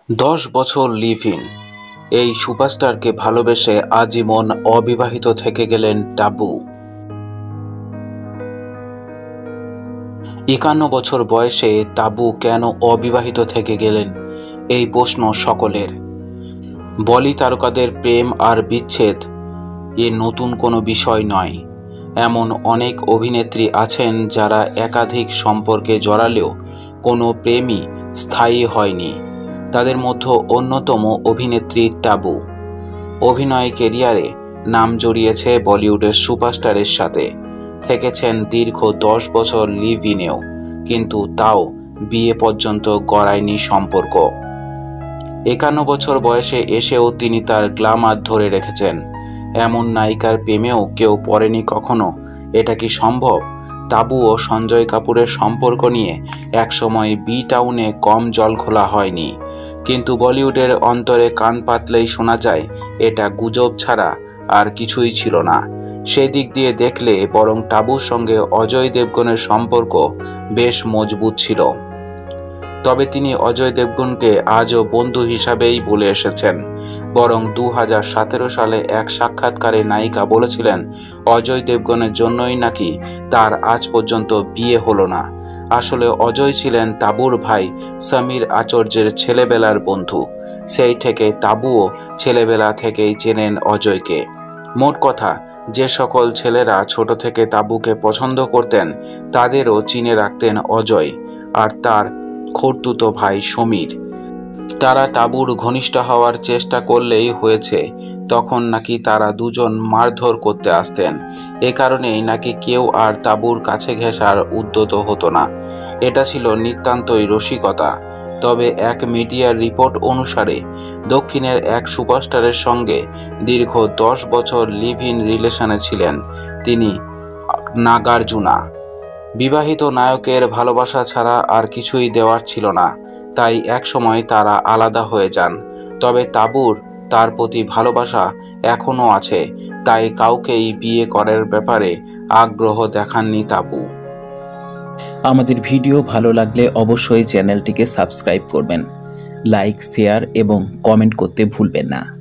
10 বছর live in এই সুপারস্টারকে ভালোবেসে আজীবন অবিবাহিত থেকে গেলেন টাবু। 51 বছর বয়সে টাবু কেন অবিবাহিত থেকে গেলেন, এই প্রশ্ন সকলের। বলি তারকাদের প্রেম আর বিচ্ছেদ এ নতুন কোনো বিষয় নয়। এমন অনেক অভিনেত্রী আছেন যারা একাধিক সম্পর্কে জড়ালেও কোনো প্রেমই স্থায়ী হয়নি। তাদের মধ্যে অন্যতম অভিনেত্রী টাবু। অভিনয় কেরিয়ারে নাম জড়িয়েছে বলিউডের সুপারস্টারের সাথে, থেকেছেন দীর্ঘ 10 বছর লিভ ইনেও, কিন্তু তাও বিয়ে পর্যন্ত গড়ায়নি সম্পর্ক। 51 বছর বয়সে এসেও তিনি তার গ্ল্যামার ধরে রেখেছেন। এমন নায়িকার প্রেমেও কেউ পড়েনি কখনো। এটা কি সম্ভব? টাবু ও সঞ্জয় কাপুরের সম্পর্ক নিয়ে একসময় বি টাউনে কম জল খোলা হয়নি, কিন্তু বলিউডের অন্তরে কান পাতলেই শোনা যায় এটা গুজব ছাড়া আর কিছুই ছিল না। সেদিক দিয়ে দেখলে বরং টাবুর সঙ্গে অজয় দেবগনের সম্পর্ক বেশ মজবুত ছিল। তবে তিনি অজয় দেবগনকে আজও বন্ধু হিসাবেই বলে এসেছেন। বরং 2017 সালে এক সাক্ষাৎকারে নায়িকা বলেছিলেন অজয় দেবগনের জন্যই নাকি তার আজ পর্যন্ত বিয়ে হলো না। আসলে অজয় ছিলেন টাবুর ভাই সমীর আচার্যের ছেলেবেলার বন্ধু। সেই থেকে টাবুও ছেলেবেলা থেকেই চেনেন অজয়কে। মোট কথা, যে সকল ছেলেরা ছোট থেকে টাবুকে পছন্দ করতেন তাদেরও চিনে রাখতেন অজয় আর তার খুড়তুতো ভাই সমীর। তারা টাবুর ঘনিষ্ঠ হওয়ার চেষ্টা করলেই হয়েছে, তখন নাকি তারা দুজন মারধর করতে আসতেন। এ কারণেই নাকি কেউ আর টাবুর কাছে ঘেঁষার উদ্যত হতো না। এটা ছিল নিতান্তই রসিকতা। তবে এক মিডিয়ার রিপোর্ট অনুসারে দক্ষিণের এক সুপারস্টারের সঙ্গে দীর্ঘ 10 বছর লিভ ইন রিলেশনে ছিলেন তিনি, নাগার্জুনা। বিবাহিত নায়কের ভালোবাসা ছাড়া আর কিছুই দেওয়ার ছিল না, তাই একসময় তারা আলাদা হয়ে যান। তবে টাবুর তার প্রতি ভালোবাসা এখনও আছে, তাই কাউকেই বিয়ে করার ব্যাপারে আগ্রহ দেখাননি টাবু। আমাদের ভিডিও ভালো লাগলে অবশ্যই চ্যানেলটিকে সাবস্ক্রাইব করবেন, লাইক, শেয়ার এবং কমেন্ট করতে ভুলবেন না।